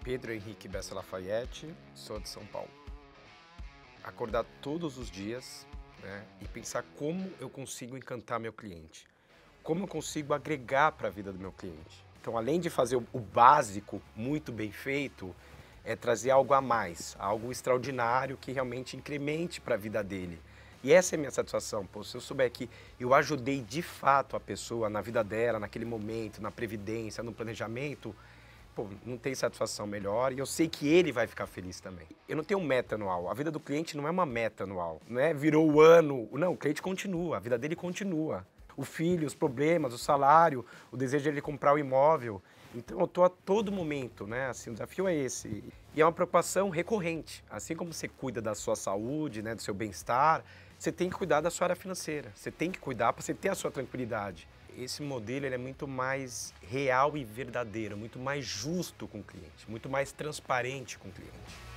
Pedro Henrique Bessa Lafayette, sou de São Paulo. Acordar todos os dias, né, e pensar como eu consigo encantar meu cliente, como eu consigo agregar para a vida do meu cliente. Então, além de fazer o básico muito bem feito, é trazer algo a mais, algo extraordinário que realmente incremente para a vida dele. E essa é a minha satisfação. Pô, se eu souber que eu ajudei de fato a pessoa na vida dela, naquele momento, na previdência, no planejamento, pô, não tem satisfação melhor e eu sei que ele vai ficar feliz também. Eu não tenho meta anual, a vida do cliente não é uma meta anual, não é virou o ano, não, o cliente continua, a vida dele continua. O filho, os problemas, o salário, o desejo dele comprar o imóvel. Então eu estou a todo momento, né? Assim, o desafio é esse. E é uma preocupação recorrente. Assim como você cuida da sua saúde, né, do seu bem-estar, você tem que cuidar da sua área financeira. Você tem que cuidar para você ter a sua tranquilidade. Esse modelo ele é muito mais real e verdadeiro, muito mais justo com o cliente, muito mais transparente com o cliente.